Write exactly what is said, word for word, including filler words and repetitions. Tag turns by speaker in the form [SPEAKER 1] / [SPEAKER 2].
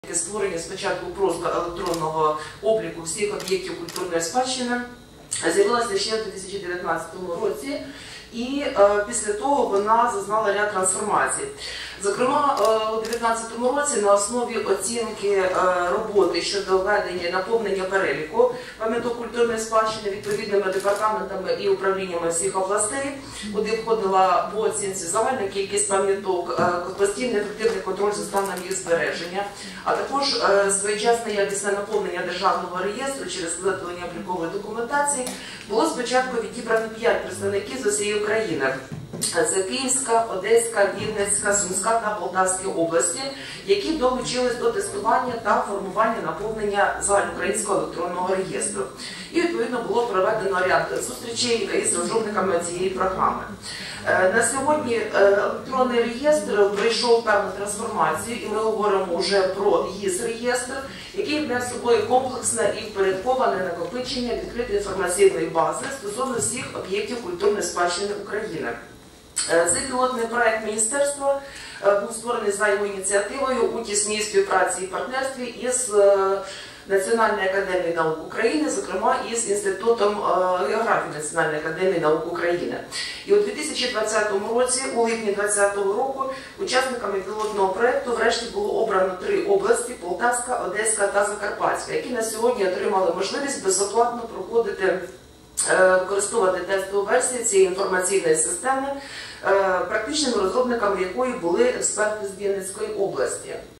[SPEAKER 1] Створення спочатку просто електронного обліку всіх об'єктів культурної спадщини з'явилася ще в дві тисячі дев'ятнадцятому році, і е, після того вона зазнала ряд трансформацій. Зокрема, е, у дві тисячі дев'ятнадцятому році на основі оцінки е, роботи щодо введення і наповнення переліку пам'яток культурної спадщини відповідними департаментами і управліннями всіх областей, куди входила по оцінці загальна кількість пам'яток, е, постійний ефективний контроль за станом їх збереження, а також е, своєчасне якісне наповнення державного реєстру через виготовлення облікової документації, було спочатку відібрано п'ять представників з усієї України. Це Київська, Одеська, Вінницька, Сумська та Полтавська області, які долучились до тестування та формування наповнення загальноукраїнського електронного реєстру. І, відповідно, було проведено ряд зустрічей із розробниками цієї програми. На сьогодні електронний реєстр пройшов певну трансформацію, і ми говоримо вже про ЄС-реєстр, який являє собою комплексне і впорядковане накопичення відкритої інформаційної бази стосовно всіх об'єктів культурної спадщини України. Цей пілотний проект міністерства був створений за його ініціативою у тісній співпраці і партнерстві із Національної академії наук України, зокрема із Інститутом географії Національної академії наук України. І у дві тисячі двадцятому році, у липні дві тисячі двадцятого року, учасниками пілотного проєкту врешті було обрано три області – Полтавська, Одеська та Закарпатська, які на сьогодні отримали можливість безоплатно проходити, користувати тестову версію цієї інформаційної системи, практичними розробниками якої були експерти з Вінницької області.